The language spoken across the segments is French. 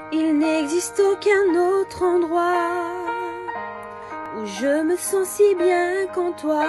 Il n'existe aucun autre endroit où je me sens si bien qu'en toi.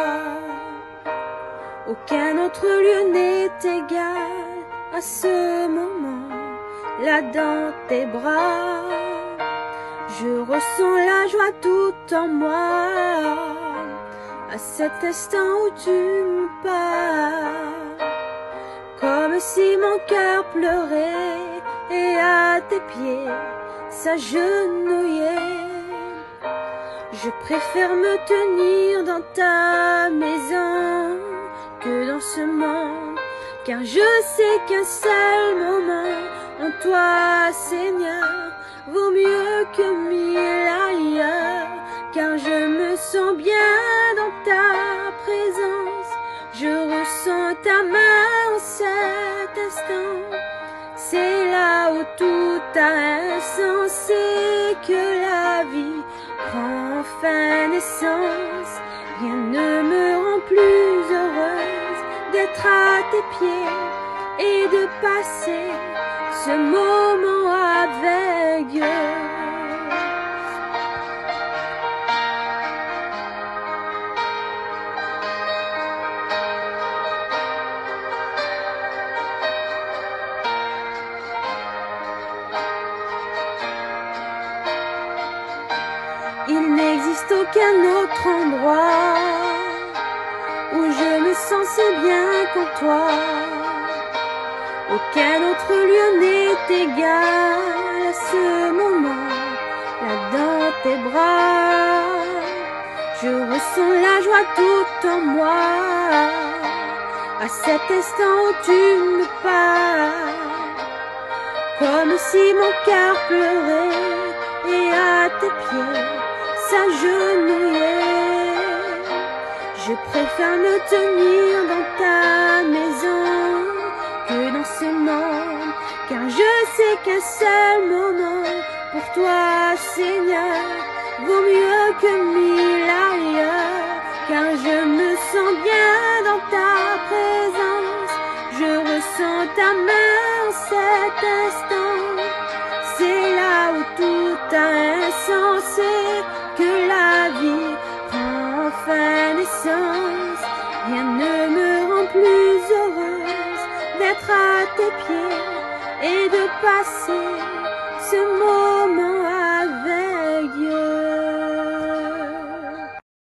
Aucun autre lieu n'est égal à ce moment, là dans tes bras. Je ressens la joie tout en moi, à cet instant où tu me parles. Comme si mon cœur pleurait et à tes pieds s'agenouillait. Je préfère me tenir dans ta maison que dans ce monde, car je sais qu'un seul moment en toi, Seigneur, vaut mieux que mille ailleurs. Car je me sens bien dans ta présence, je ressens ta main en cet instant. C'est là où tout a un sens, c'est que la vie prend enfin naissance. Rien ne me rend plus heureuse d'être à tes pieds et de passer ce moment avec Dieu. Il n'existe aucun autre endroit où je me sens si bien qu'en toi. Aucun autre lieu n'est égal à ce moment, là dans tes bras. Je ressens la joie tout en moi, à cet instant où tu me parles. Comme si mon cœur pleurait et à tes pieds s'agenouillait. Je préfère me tenir dans ta maison que dans ce monde, car je sais qu'un seul moment pour toi, Seigneur, vaut mieux que mille ailleurs. Car je me sens bien dans ta présence, je ressens ta main en cet instant. C'est là où tout a un sens, c'est que la vie prend enfin naissance. Rien ne me rend plus heureuse d'être à tes pieds et de passer ce moment